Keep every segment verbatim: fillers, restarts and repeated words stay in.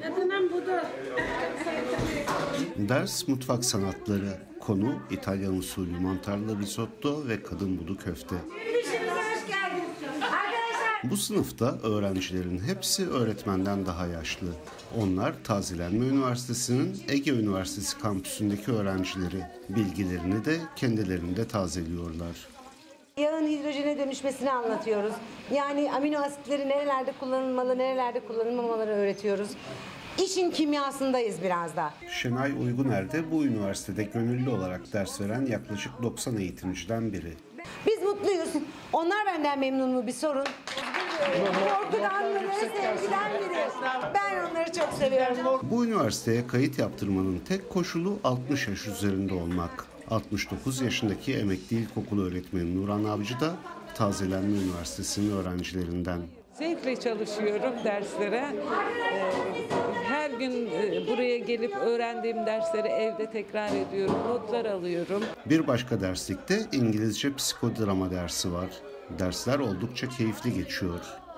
Ders mutfak sanatları. Konu İtalyan usulü mantarlı risotto ve kadın budu köfte. Bu sınıfta öğrencilerin hepsi öğretmenden daha yaşlı. Onlar Tazelenme Üniversitesi'nin Ege Üniversitesi kampüsündeki öğrencileri. Bilgilerini de kendilerinde tazeliyorlar. Yağın hidrojene dönüşmesini anlatıyoruz. Yani amino asitleri nerelerde kullanılmalı, nerelerde kullanılmamaları öğretiyoruz. İşin kimyasındayız biraz da. Şenay Uyguner de bu üniversitede gönüllü olarak ders veren yaklaşık doksan eğitimciden biri. Biz mutluyuz. Onlar benden memnun mu bir sorun? Korkudan mı, sevgiden mi? Ben onları çok seviyorum. Bu üniversiteye kayıt yaptırmanın tek koşulu altmış yaş üzerinde olmak. altmış dokuz yaşındaki emekli ilkokul öğretmeni Nurhan Avcı da Tazelenme Üniversitesi'nin öğrencilerinden. Zevkle çalışıyorum derslere. Her gün buraya gelip öğrendiğim dersleri evde tekrar ediyorum, notlar alıyorum. Bir başka derslikte İngilizce psikodrama dersi var. Dersler oldukça keyifli geçiyor.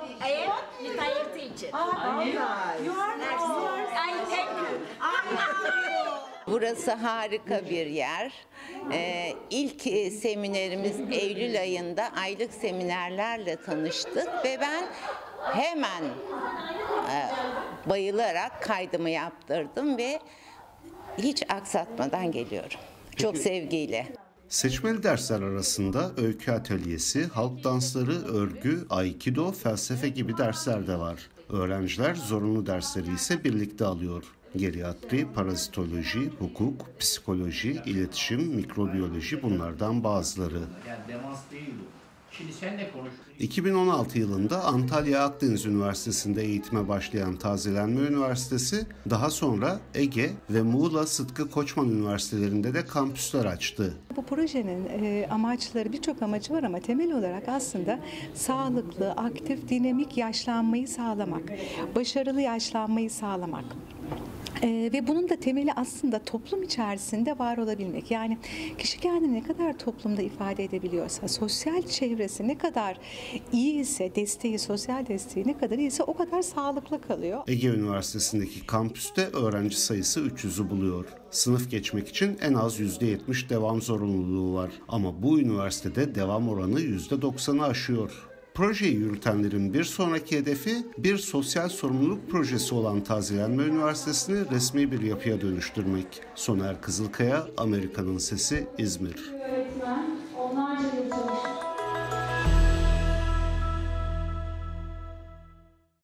Burası harika bir yer. Ee, ilk seminerimiz Eylül ayında aylık seminerlerle tanıştık ve ben hemen e, bayılarak kaydımı yaptırdım ve hiç aksatmadan geliyorum. Çok sevgiyle. Seçmeli dersler arasında öykü atölyesi, halk dansları, örgü, aikido, felsefe gibi dersler de var. Öğrenciler zorunlu dersleri ise birlikte alıyor. Geriatri, parazitoloji, hukuk, psikoloji, iletişim, mikrobiyoloji bunlardan bazıları. iki bin on altı yılında Antalya Akdeniz Üniversitesi'nde eğitime başlayan Tazelenme Üniversitesi, daha sonra Ege ve Muğla Sıtkı Koçman Üniversitelerinde de kampüsler açtı. Bu projenin e, amaçları, birçok amacı var ama temel olarak aslında sağlıklı, aktif, dinamik yaşlanmayı sağlamak, başarılı yaşlanmayı sağlamak. Ee, ve bunun da temeli aslında toplum içerisinde var olabilmek. Yani kişi kendini ne kadar toplumda ifade edebiliyorsa, sosyal çevresi ne kadar iyi ise, desteği, sosyal desteği ne kadar iyiyse o kadar sağlıklı kalıyor. Ege Üniversitesi'ndeki kampüste öğrenci sayısı üç yüzü buluyor. Sınıf geçmek için en az yüzde yetmiş devam zorunluluğu var. Ama bu üniversitede devam oranı yüzde doksanı aşıyor. Projeyi yürütenlerin bir sonraki hedefi bir sosyal sorumluluk projesi olan Tazelenme Üniversitesi'ni resmi bir yapıya dönüştürmek. Soner Kızılkaya, Amerika'nın Sesi, İzmir.